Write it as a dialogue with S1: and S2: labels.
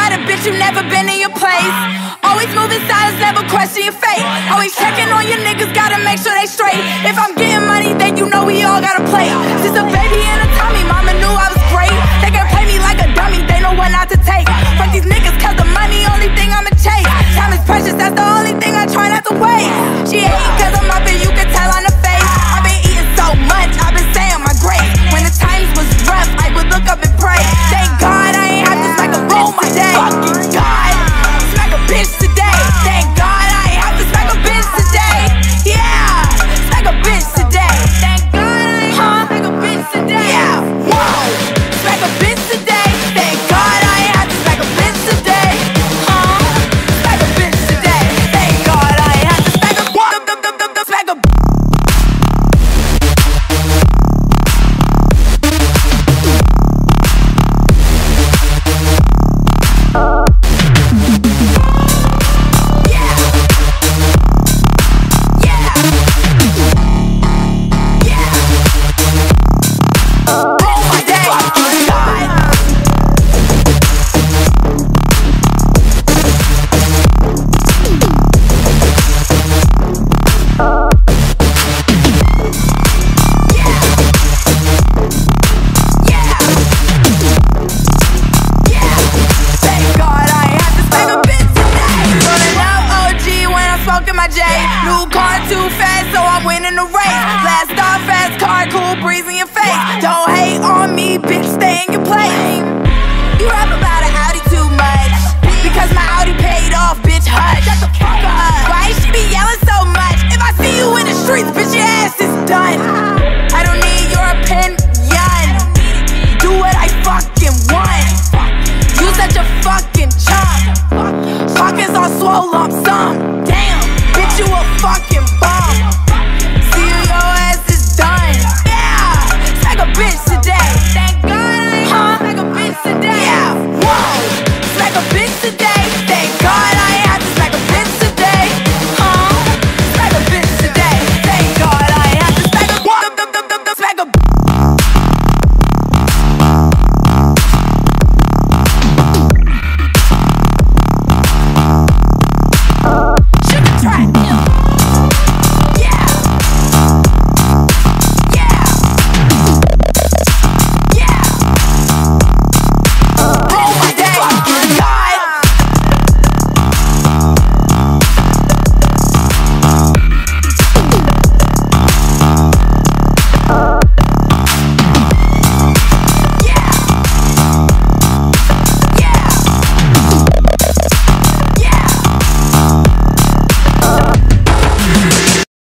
S1: about it, bitch, you never been in your place. Always moving silence, never question your fate. Always checking on your niggas, gotta make sure they straight. If I'm getting money, then you know we all gotta play. Since a baby in a tummy, mama knew I was great. They can play me like a dummy, they know when not to